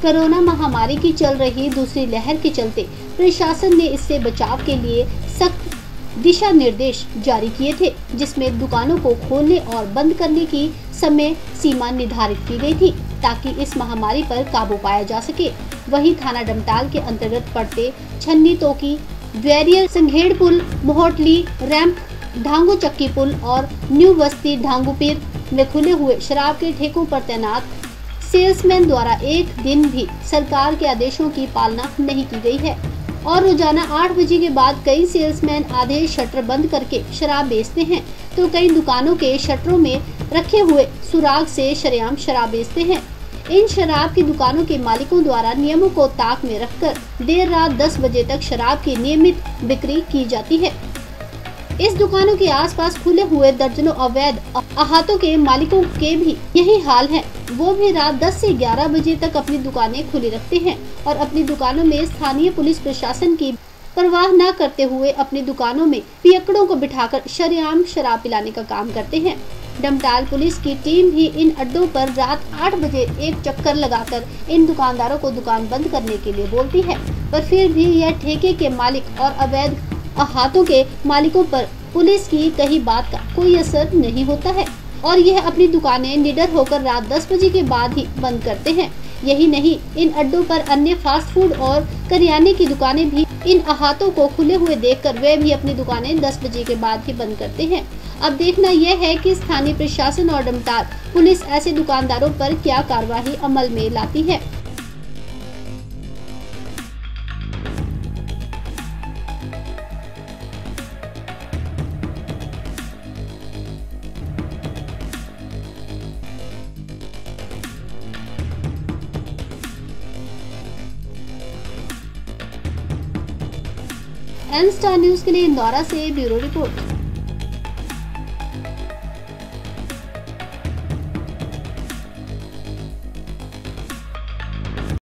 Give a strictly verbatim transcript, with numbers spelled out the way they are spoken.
Corona महामारी की चल रही दूसरी लहर के चलते प्रशासन ने इससे बचाव के लिए सख्त दिशा निर्देश जारी किए थे, जिसमें दुकानों को खोलने और बंद करने की समय सीमा निर्धारित की गई थी ताकि इस महामारी पर काबू पाया जा सके। वहीं थाना डमटाल के अंतर्गत पड़ते छन्नी तोकी, ग्वालियर संघेड़ पुल, मोहटली रैंप, ढांगू चक्की पुल और न्यू बस्ती ढांगूपीर में खुले हुए शराब के ठेकों पर तैनात सेल्समैन द्वारा एक दिन भी सरकार के आदेशों की पालना नहीं की गई है और रोजाना आठ बजे के बाद कई सेल्समैन आधे शटर बंद करके शराब बेचते हैं, तो कई दुकानों के शटरों में रखे हुए सुराग से शरेआम शराब बेचते हैं। इन शराब की दुकानों के मालिकों द्वारा नियमों को ताक में रखकर देर रात दस बजे तक शराब की नियमित बिक्री की जाती है। इस दुकानों के आसपास खुले हुए दर्जनों अवैध अहातों के मालिकों के भी यही हाल है। वो भी रात दस से ग्यारह बजे तक अपनी दुकानें खुली रखते हैं और अपनी दुकानों में स्थानीय पुलिस प्रशासन की परवाह न करते हुए अपनी दुकानों में पियक्कड़ों को बिठाकर शरेआम शराब पिलाने का काम करते हैं। डमटाल पुलिस की टीम भी इन अड्डों पर रात आठ बजे एक चक्कर लगाकर इन दुकानदारों को दुकान बंद करने के लिए बोलती है, पर फिर भी यह ठेके के मालिक और अवैध अहातों के मालिकों पर पुलिस की कही बात का कोई असर नहीं होता है और यह अपनी दुकानें निडर होकर रात दस बजे के बाद ही बंद करते हैं। यही नहीं, इन अड्डों पर अन्य फास्ट फूड और करियाने की दुकानें भी इन अहातों को खुले हुए देखकर वे भी अपनी दुकानें दस बजे के बाद ही बंद करते हैं। अब देखना यह है कि स्थानीय प्रशासन और डमटाल पुलिस ऐसे दुकानदारों पर क्या कार्रवाई अमल में लाती है। एन स्टार न्यूज के लिए इंदौरा से ब्यूरो रिपोर्ट।